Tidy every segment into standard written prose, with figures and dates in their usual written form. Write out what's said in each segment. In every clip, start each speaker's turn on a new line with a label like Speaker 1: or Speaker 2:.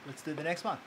Speaker 1: let's do the next one.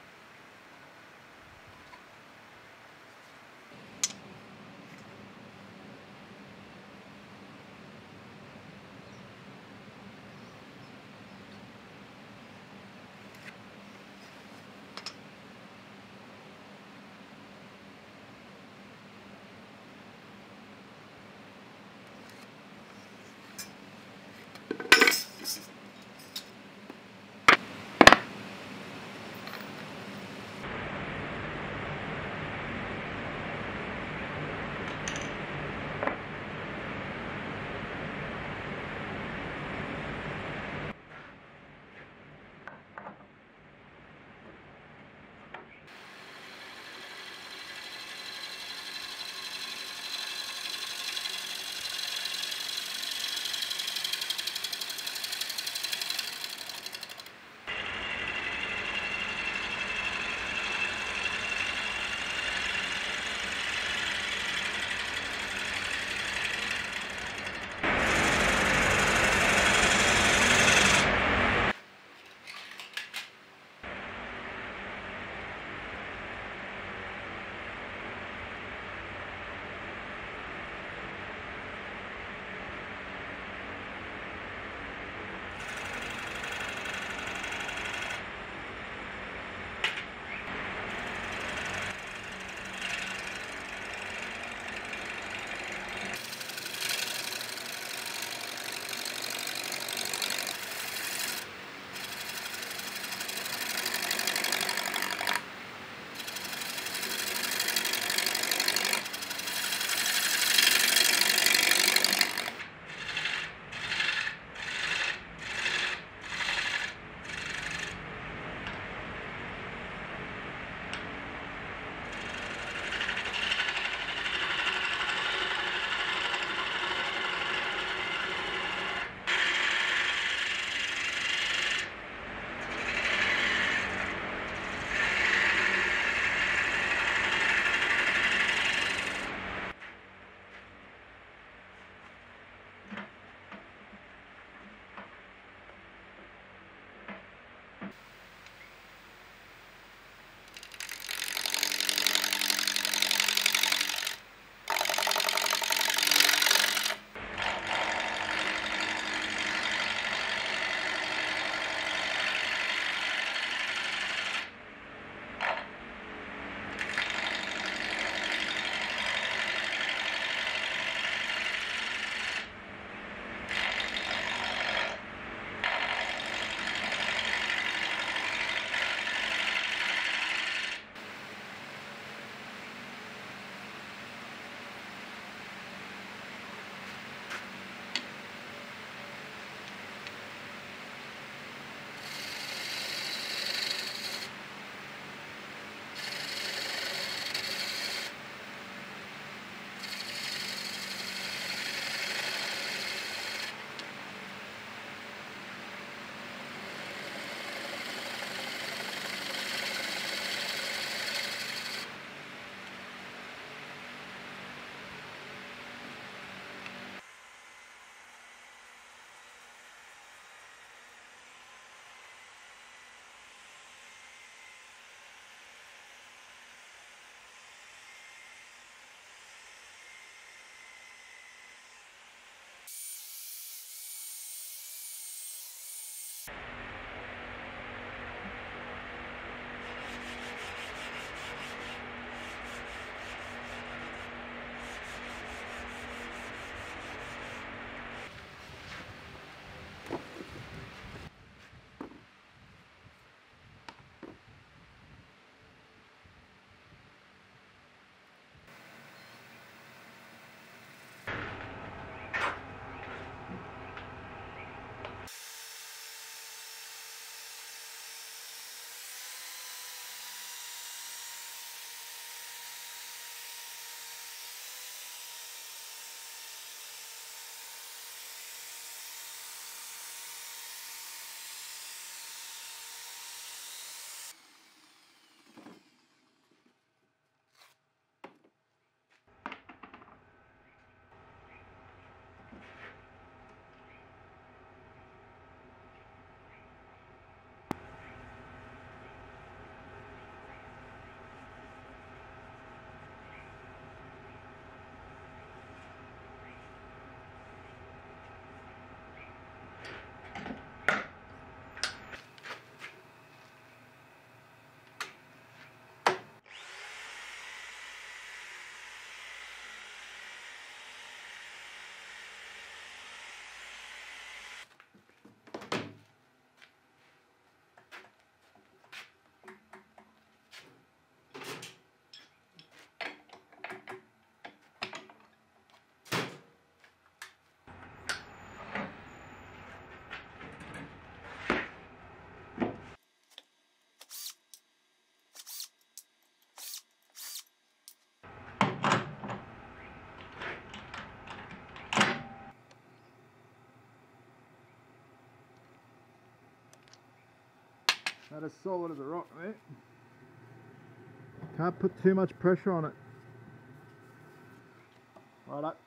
Speaker 1: That is solid as a rock, mate. Can't put too much pressure on it. Right up.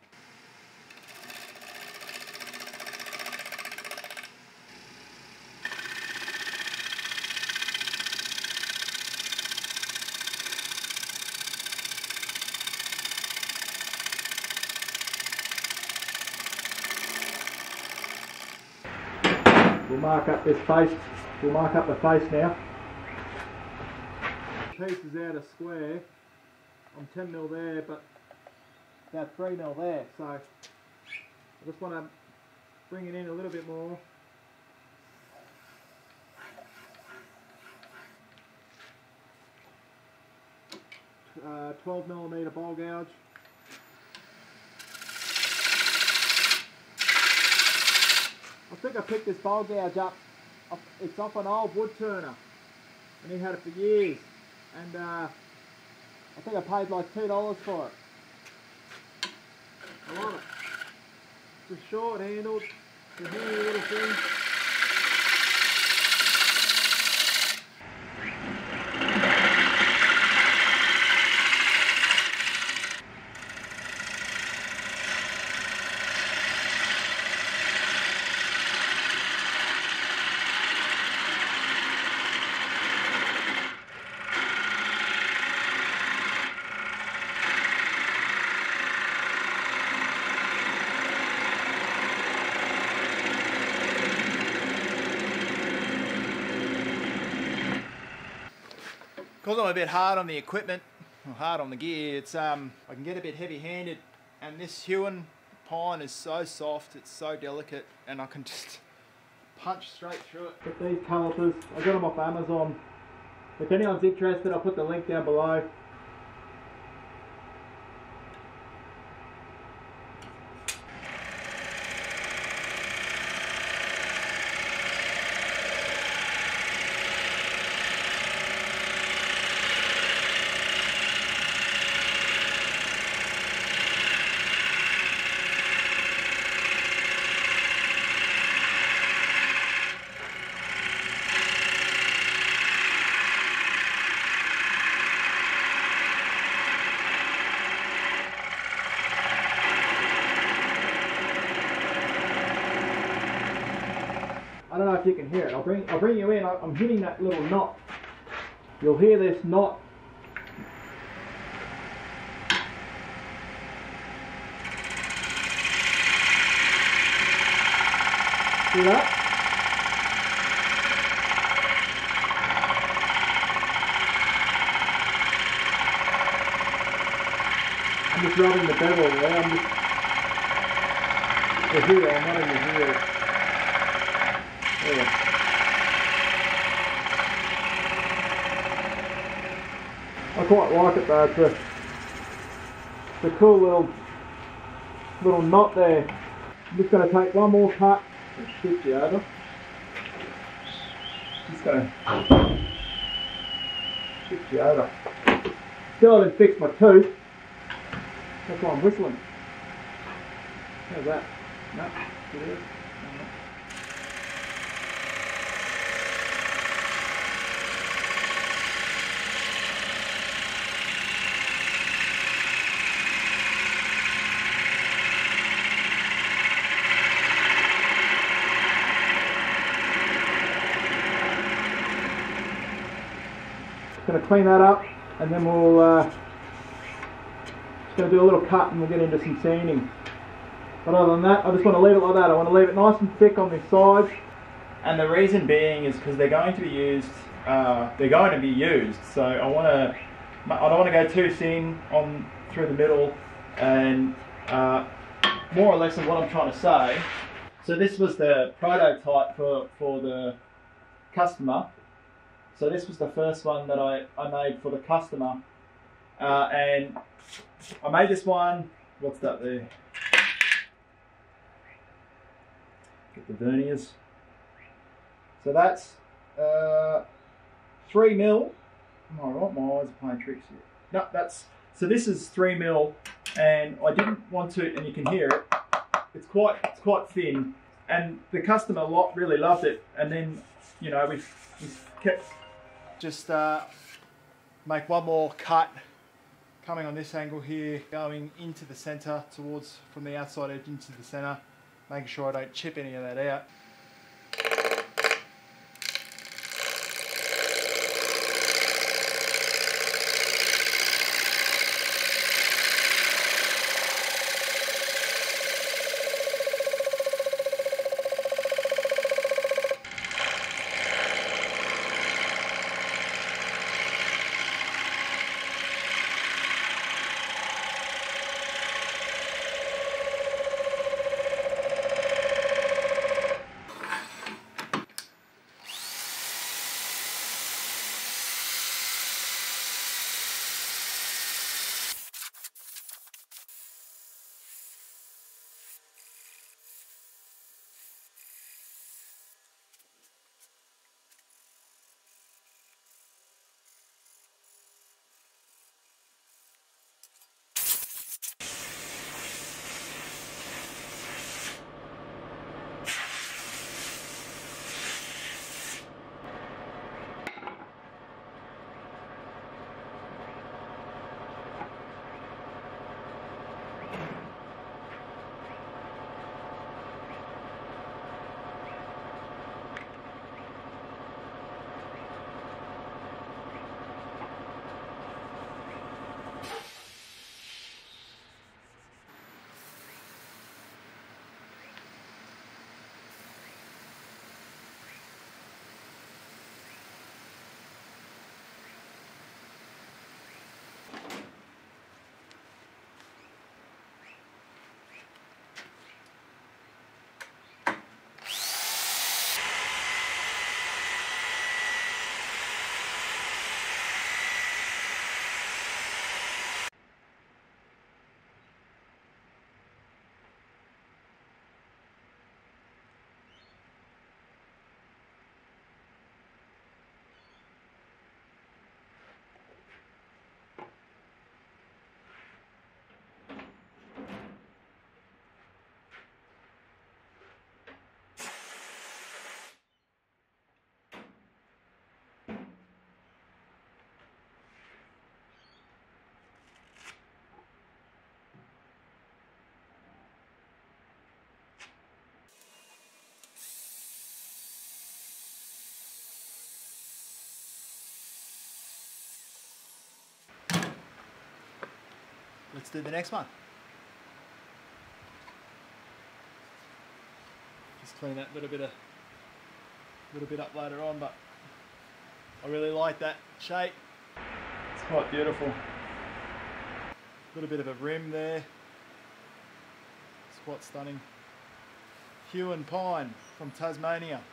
Speaker 1: We'll mark up this face. We'll mark up the face now. The piece is out a square. I'm 10mm there, but about 3mm there. So I just want to bring it in a little bit more. Uh, 12mm ball gouge. I think I picked this bowl gouge up. It's off an old woodturner, and he had it for years. And I think I paid like $2 for it. I love it. It's a short handled, it's a handy little thing. Because I'm a bit hard on the equipment, or hard on the gear, it's I can get a bit heavy-handed, and this Huon pine is so soft, it's so delicate, and I can just punch straight through it. But these calipers, I got them off Amazon. If anyone's interested, I'll put the link down below. I don't know if you can hear it. I'll bring you in. I'm hitting that little knot. You'll hear this knot. See that? I'm just rubbing the bevel there. I'm here. I'm not in the here. Yeah. I quite like it though. It's a cool little knot there. I'm just going to take one more cut and shift you over. Just going to shift you over. Still haven't fixed my tooth. That's why I'm whistling. How's that? No, it is. Going to clean that up, and then we'll just going to do a little cut and we'll get into some sanding. But other than that, I just want to leave it like that. I want to leave it nice and thick on this side, and the reason being is because they're going to be used. So I don't want to go too thin on through the middle, and more or less of what I'm trying to say. So this was the prototype for the customer. So this was the first one that I made for the customer, and I made this one. What's that there? Get the verniers. So that's 3mm. Am I right? My eyes are playing tricks here. No, so this is 3mm, and I didn't want to, and you can hear it. It's quite thin, and the customer really loved it. And then you know, we've kept, just make one more cut coming on this angle here, going into the center towards, from the outside edge into the center, making sure I don't chip any of that out. Let's do the next one. Just clean that little bit up later on, but I really like that shape. It's quite beautiful. Little bit of a rim there. It's quite stunning. Huon Pine from Tasmania.